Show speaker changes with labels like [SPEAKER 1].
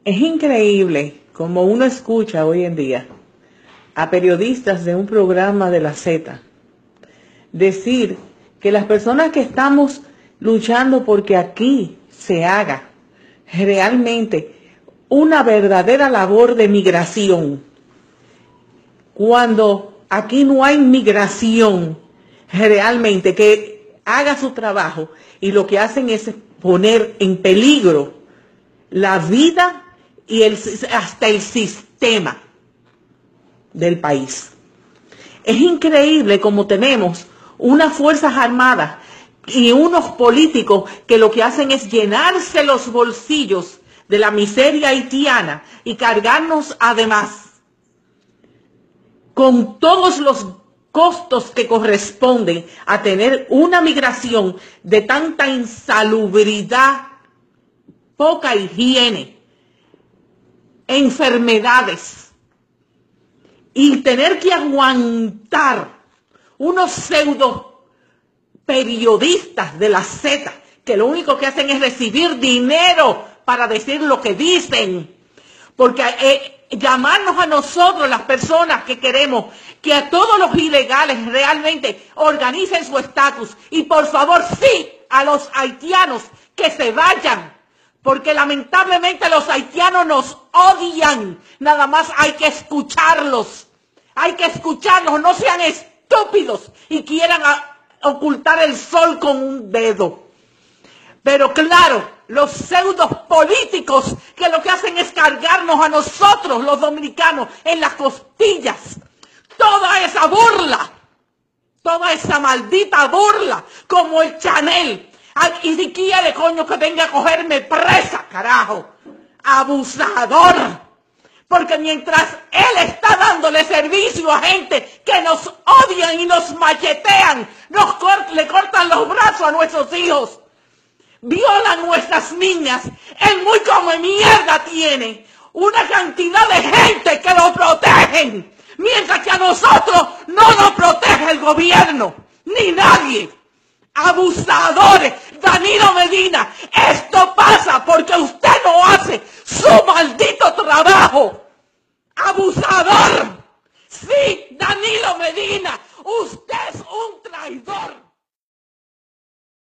[SPEAKER 1] Es increíble como uno escucha hoy en día a periodistas de un programa de la Z decir que las personas que estamos luchando porque aquí se haga realmente una verdadera labor de migración, cuando aquí no hay migración realmente que haga su trabajo, y lo que hacen es poner en peligro la vida y hasta el sistema del país. Es increíble como tenemos unas fuerzas armadas y unos políticos que lo que hacen es llenarse los bolsillos de la miseria haitiana y cargarnos además con todos los costos que corresponden a tener una migración de tanta insalubridad, poca higiene, enfermedades, y tener que aguantar unos pseudo periodistas de la Z que lo único que hacen es recibir dinero para decir lo que dicen, porque llamarnos a nosotros, las personas que queremos que a todos los ilegales realmente organicen su estatus, y por favor sí a los haitianos que se vayan, porque lamentablemente los haitianos nos odian. Nada más hay que escucharlos, no sean estúpidos y quieran ocultar el sol con un dedo. Pero claro, los pseudos políticos que lo que hacen es cargarnos a nosotros, los dominicanos, en las costillas. Toda esa burla, toda esa maldita burla, como el Chanel. Y si quiere, coño, que venga a cogerme presa, carajo. Abusador. Porque mientras él está dándole servicio a gente que nos odian y nos machetean, le cortan los brazos a nuestros hijos, violan nuestras niñas, el muy come mierda tiene una cantidad de gente que lo protegen, mientras que a nosotros no nos protege el gobierno, ni nadie. Abusadores. Danilo Medina, esto pasa porque usted no hace su maldito trabajo. Abusador. Sí, Danilo Medina, usted es un traidor.